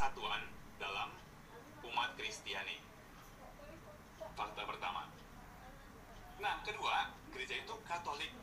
persatuan dalam umat Kristiani. Fakta pertama. Nah, kedua, gereja itu Katolik.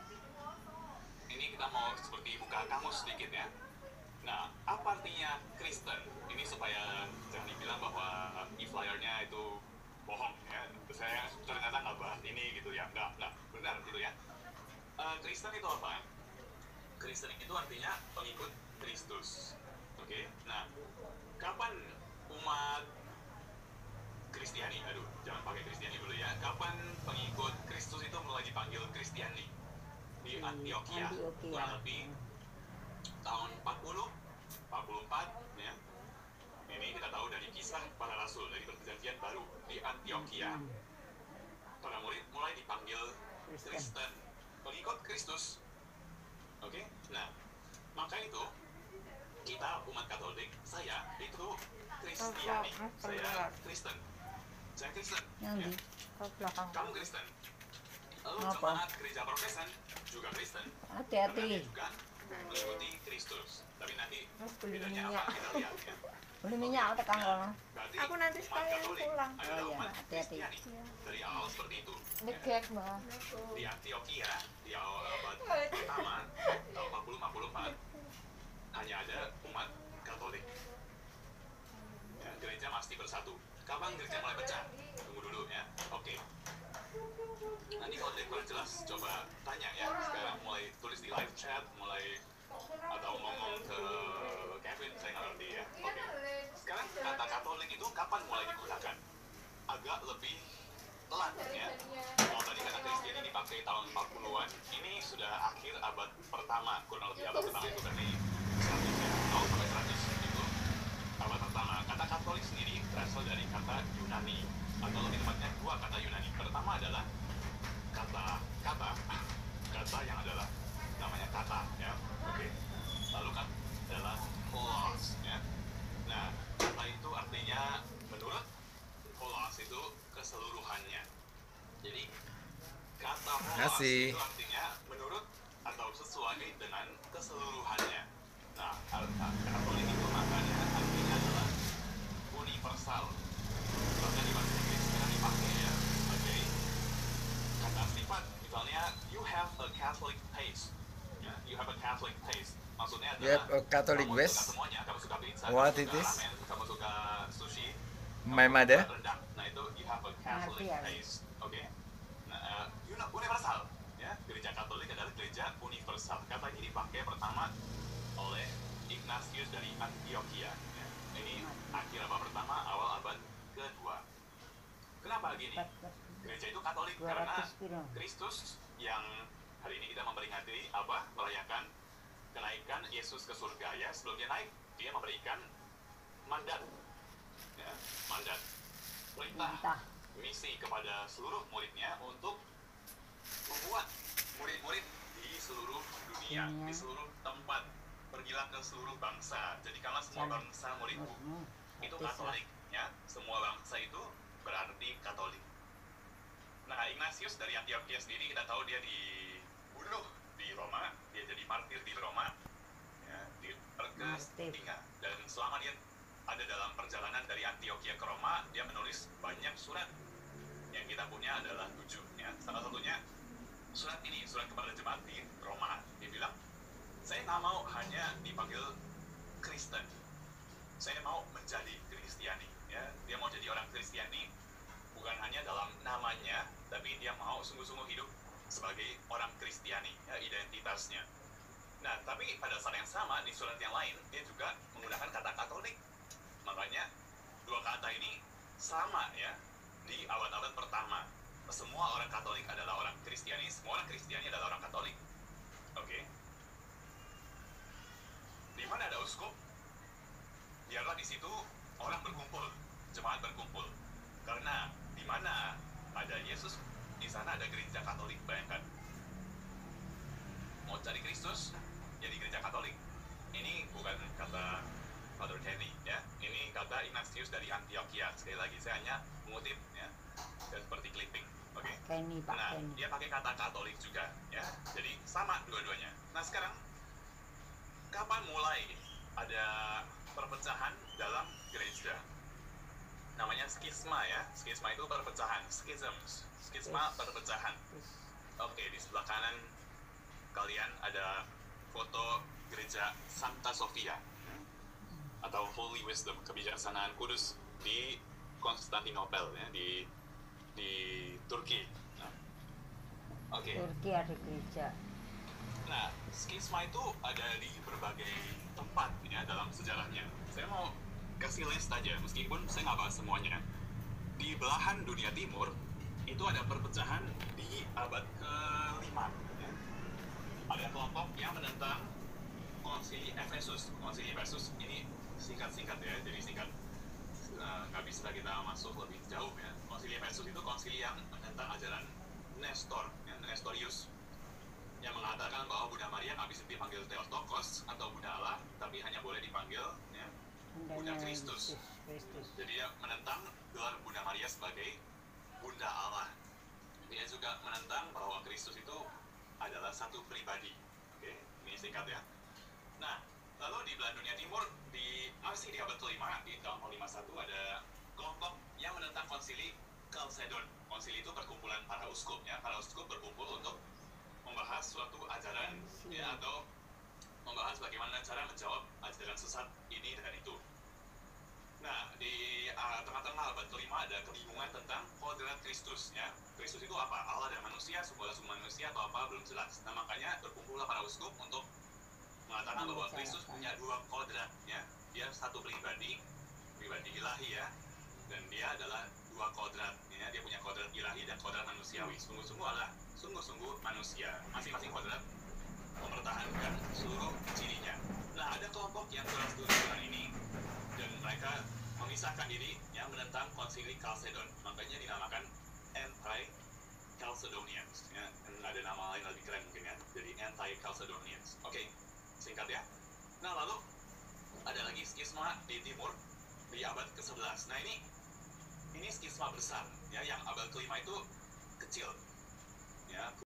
Ini kita mau seperti buka kamus sedikit ya. Nah, apa artinya Kristen? Ini supaya jangan dibilang bahwa e-flyernya itu bohong ya. Saya ternyata nggak bahas ini gitu ya. Nggak benar gitu ya. Kristen itu apa? Kristen itu artinya pengikut Kristus. Oke. Nah, kapan umat Kristiani, jangan pakai Kristiani dulu ya. Kapan pengikut Kristus itu mulai dipanggil Kristiani? Di Antioquia, kurang lebih tahun 40, 44 ya. Ini kita tahu dari kisah para rasul dari perjanjian baru di Antioquia. Para murid mulai dipanggil Kristen, pengikut Kristus. Oke. Nah, maka itu kita umat Katolik, saya itu Kristiani, saya Kristen. Saya Kristen. Ya. Kamu Kristen. Lalu jemaat gereja Protestan juga Kristen. Hati-hati. Juga mengikuti Kristus. Tapi nanti bedanya apa kita lihat ya. Beli minyak tekan kono. Aku nanti sekalian pulang. Oh iya, hati-hati. Dari awal seperti itu. Degek, Mbak. Di Antioquia di awal abad pertama tahun 40-44 hanya ada umat Katolik. Ya, gereja masih bersatu. Kapan gereja mulai pecah? Tunggu dulu ya. Oke. Nanti kalau tidak kurang jelas, coba tanya ya. Sekarang mulai tulis di live chat, mulai atau ngomong ke Kevin, saya nggak ngerti ya. Oke. Sekarang kata Katolik itu kapan mulai digunakan? Agak lebih telat ya. Kalau tadi kata Kristiani dipakai tahun 40-an, ini sudah akhir abad pertama, kurang lebih abad pertama itu dari 100 ya, tahun sampai 100 itu abad pertama. Kata Katolik sendiri berasal dari kata Yunani, atau lebih tepatnya dua kata Yunani. Pertama adalah kata yang adalah namanya kata ya. Oke. Lalu kan adalah holos ya. Nah, kata itu artinya menurut holos itu keseluruhannya. Jadi kata holos itu artinya menurut atau sesuai dengan keseluruhannya. Nah, Katolik itu makanya artinya adalah universal. Bahkan di bahasa Inggris sekarang dipakai ya sebagai kata sifat. Misalnya, you have a Catholic taste. Ya, you have a Catholic taste. Maksudnya adalah Catholic kamu West. suka semuanya. Kamu suka pizza, What kamu it suka is? ramen, kamu suka sushi, My kamu mother. suka rendang. Nah, itu you have a Catholic taste. Oke. Nah, universal. Ya, gereja Katolik adalah gereja universal. Kata ini dipakai pertama oleh Ignatius dari Antioquia. Ya. Ini akhir abad pertama, awal abad kedua. Kenapa gini? Gereja itu Katolik karena Kristus yang hari ini kita memperingati apa? Merayakan kenaikan Yesus ke surga ya. Sebelum dia naik, dia memberikan mandat. Ya, mandat. Perintah. Misi kepada seluruh muridnya untuk membuat murid-murid di seluruh dunia, di seluruh tempat. Pergilah ke seluruh bangsa. Jadikanlah semua bangsa muridmu. Itu Katolik ya. Semua bangsa itu berarti Katolik. Nah, Ignatius dari Antioquia sendiri kita tahu dia dibunuh di Roma, dia jadi martir di Roma, ya, di Perketinga. Dan selama dia ada dalam perjalanan dari Antioquia ke Roma, dia menulis banyak surat. Yang kita punya adalah 7. Ya. Salah satunya surat ini, surat kepada jemaat di Roma. Dia bilang, saya nggak mau hanya dipanggil Kristen, saya mau menjadi Kristiani. Ya. Dia mau jadi orang Kristiani, bukan hanya dalam namanya, tapi dia mau sungguh-sungguh hidup sebagai orang Kristiani, ya, identitasnya. Nah, tapi pada saat yang sama, di surat yang lain, dia juga menggunakan kata Katolik. Makanya, dua kata ini sama ya, di abad-abad pertama. Semua orang Katolik adalah orang Kristiani, semua orang Kristiani adalah orang Katolik. Oke. Di mana ada uskup, biarlah di situ orang berkumpul, jemaat berkumpul. Karena di mana ada Yesus, di sana ada gereja Katolik. Bayangkan, mau cari Kristus, jadi gereja Katolik. Ini bukan kata Father Kenny, ya. Ini kata Ignatius dari Antioquia. Sekali lagi, saya hanya mengutip, ya. Dan seperti clipping, oke? Nah, dia pakai kata Katolik juga, ya. Jadi sama dua-duanya. Nah, sekarang kapan mulai ada perpecahan dalam gereja. Namanya skisma ya. Skisma itu perpecahan, schisms. Skisma perpecahan. Oke, di sebelah kanan kalian ada foto gereja Santa Sofia atau Holy Wisdom, kebijaksanaan kudus di Konstantinopel ya, di Turki. Nah, oke. Turki ada gereja. Nah, skisma itu ada di berbagai tempat ya dalam sejarahnya. Saya mau kasih list aja, meskipun saya nggak bahas semuanya. Di belahan dunia timur, itu ada perpecahan di abad ke-5. Ya. Ada kelompok yang menentang konsili Efesus. Konsili Efesus ini singkat-singkat ya, jadi singkat. Nggak bisa kita masuk lebih jauh ya. Konsili Efesus itu konsili yang menentang ajaran Nestor, ya, Nestorius, yang mengatakan bahwa Bunda Maria nggak bisa dipanggil Theotokos atau Bunda Allah, tapi hanya boleh dipanggil ya, Bunda Kristus. Jadi dia menentang gelar Bunda Maria sebagai Bunda Allah. Dia juga menentang bahwa Kristus itu adalah satu pribadi. Oke, ini singkat ya. Nah, lalu di belahan dunia timur, masih di abad ke-5, di tahun 51 ada kelompok yang menentang konsili Chalcedon. Konsili itu perkumpulan para uskup ya. Para uskup berkumpul untuk membahas suatu ajaran ya, atau membahas bagaimana cara menjawab ajaran sesat ini dan itu. Nah, di tengah-tengah abad ke-5 ada kebingungan tentang kodrat Kristus ya. Kristus itu apa? Allah dan manusia, sebuah manusia atau apa? Belum jelas. Nah, makanya berkumpullah para uskup untuk mengatakan bahwa Kristus punya dua kodrat ya. Dia satu pribadi ilahi ya, dan dia adalah dua kodrat ya. Dia punya kodrat ilahi dan kodrat manusiawi. Sungguh-sungguh manusia. Masing-masing kodrat mempertahankan seluruh cirinya. Nah, ada kelompok yang kurang setuju dengan ini dan mereka memisahkan diri yang menentang konsili Chalcedon. Makanya dinamakan Anti-Chalcedonians ya. Dan ada nama lain lebih keren mungkin ya. Jadi Anti-Chalcedonians. Oke, singkat ya. Nah, lalu ada lagi skisma di timur di abad ke-11. Nah, ini skisma besar ya, yang abad ke-5 itu kecil ya.